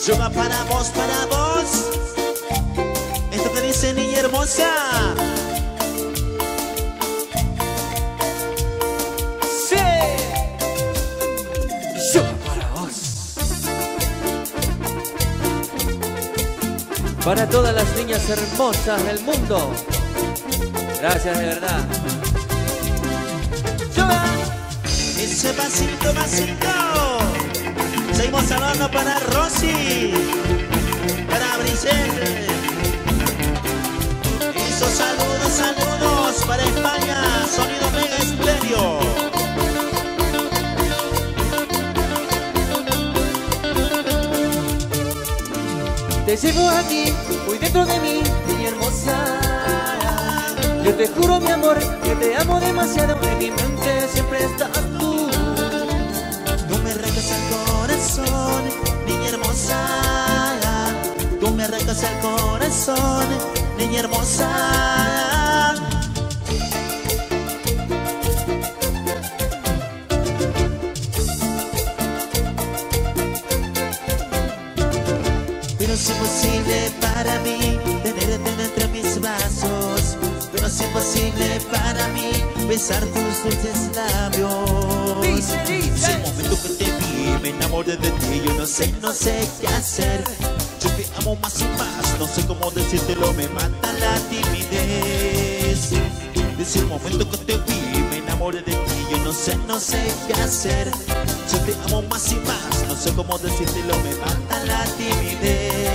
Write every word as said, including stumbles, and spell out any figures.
Yo va para vos, para vos. Esto que dice niña hermosa. Sí. Yo va para vos. Para todas las niñas hermosas del mundo. Gracias de verdad. Yo va. Ese pasito, pasito. Seguimos hablando para Rosy, para Brisel. Esos saludos, saludos para España. Sonido Mega Estéreo. Te llevo aquí, muy dentro de mí, niña hermosa. Yo te juro, mi amor, que te amo demasiado. En mi mente siempre estás tú. Tú me arrancas el corazón, niña hermosa. Tú me arrancas el corazón, niña hermosa. Pero es imposible para mí tenerte entre mis brazos. Pero es imposible para mí besar tus dulces labios. Dice, dice. El momento que te vi me enamoré de ti. Yo no sé, no sé qué hacer. Yo te amo más y más. No sé cómo decírtelo, me mata la timidez. Desde el momento que te vi me enamoré de ti. Yo no sé, no sé qué hacer. Yo te amo más y más. No sé cómo decírtelo, me mata la timidez.